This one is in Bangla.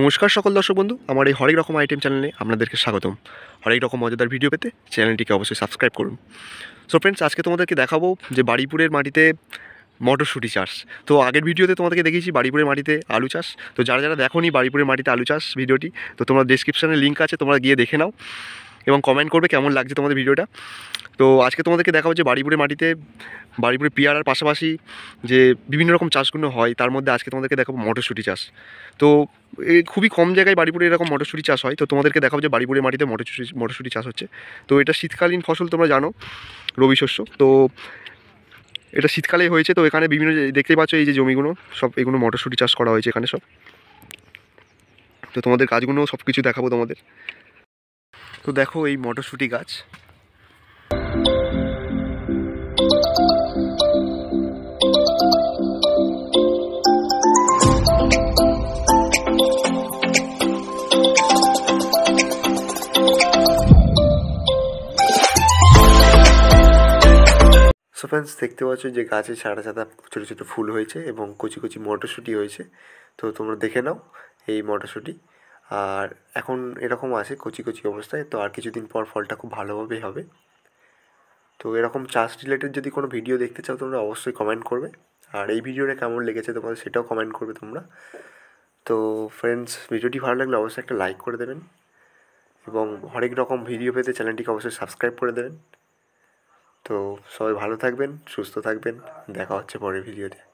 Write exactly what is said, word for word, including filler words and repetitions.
নমস্কার সকল দর্শক বন্ধু, আমার এই হরেক রকম আইটেম চ্যানেলে আপনাদেরকে স্বাগতম। হরেক রকম মজাদার ভিডিও পেতে চ্যানেলটিকে অবশ্যই সাবস্ক্রাইব করুন। সো ফ্রেন্ডস, আজকে তোমাদেরকে দেখাবো যে বারুইপুরের মাটিতে মটরশুঁটি চাষ। তো আগের ভিডিওতে তোমাদেরকে দেখিয়েছি বারুইপুরের মাটিতে আলু চাষ। তো যারা যারা দেখোনি বারুইপুরের মাটিতে আলু চাষ ভিডিওটি, তো তোমরা ডেসক্রিপশানে লিঙ্ক আছে, তোমরা গিয়ে দেখে নাও এবং কমেন্ট করবে কেমন লাগছে তোমাদের ভিডিওটা। তো আজকে তোমাদেরকে দেখাবো যে বারুইপুরের মাটিতে বারুইপুরে পেয়ারার পাশাপাশি যে বিভিন্ন রকম চাষগুলো হয়, তার মধ্যে আজকে তোমাদেরকে দেখাবো মটরশুঁটি চাষ। তো এই খুবই কম জায়গায় বারুইপুরে এরকম মটরশুঁটি চাষ হয়। তো তোমাদেরকে দেখাবো যে বারুইপুরের মাটিতে মটরশুঁটি মটরশুঁটি চাষ হচ্ছে। তো এটা শীতকালীন ফসল, তোমরা জানো, রবি শস্য। তো এটা শীতকালেই হয়েছে। তো এখানে বিভিন্ন দেখতেই পাচ্ছ এই যে জমিগুলো সব, এগুলো মটরশুঁটি চাষ করা হয়েছে এখানে সব। তো তোমাদের গাছগুলো সব কিছু দেখাবো তোমাদের। তো দেখো এই মটরশুঁটি গাছ। সো ফ্রেন্ডস, দেখতে পাচ্ছ যে গাছে সাদা সাদা ছোটো ছোটো ফুল হয়েছে এবং কচি কচি মটরশুঁটি হয়েছে। তো তোমরা দেখে নাও এই মটরশুঁটি। আর এখন এরকম আছে কচি কচি অবস্থায়, তো আর কিছুদিন পর ফলটা খুব ভালোভাবেই হবে। তো এরকম চাষ রিলেটেড যদি কোনো ভিডিও দেখতে চাও তোমরা অবশ্যই কমেন্ট করবে। আর এই ভিডিওটা কেমন লেগেছে তোমাদের সেটাও কমেন্ট করবে তোমরা। তো ফ্রেন্ডস, ভিডিওটি ভালো লাগলে অবশ্যই একটা লাইক করে দেবেন এবং হরেক রকম ভিডিও পেতে চ্যানেলটিকে অবশ্যই সাবস্ক্রাইব করে দেবেন। তো সবাই ভালো থাকবেন, সুস্থ থাকবেন, দেখা হচ্ছে পরের ভিডিওতে।